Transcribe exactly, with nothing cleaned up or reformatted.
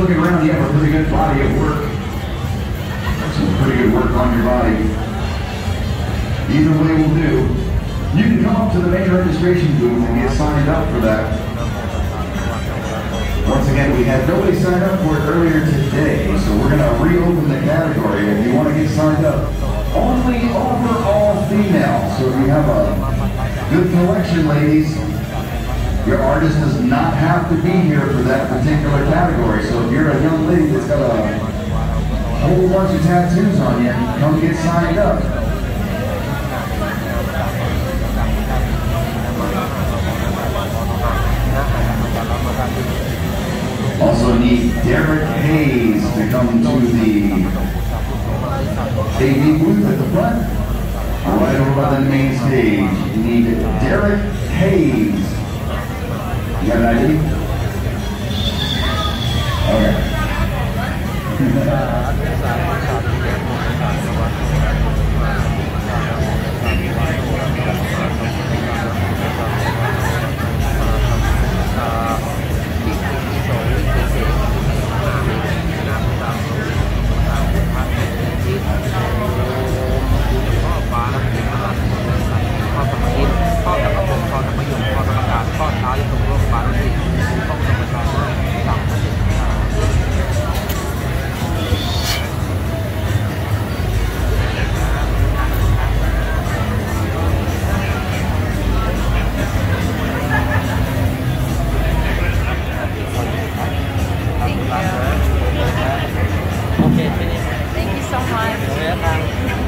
looking around, you have a pretty good body of work. Some pretty good work on your body. Either way will do. You can come up to the main registration booth and get signed up for that. Once again, we had nobody signed up for it earlier today, so we're going to reopen the category. If you want to get signed up, only overall female. So if you have a good collection, ladies, your artist does not have to be here for that particular category. So if you're a young lady that's got a whole bunch of tattoos on you, come get signed up. Also need Derek Hayes to come to the A V booth at the front, right over by the main stage. You need Derek Hayes. You got an I D? Okay. Thank you so much.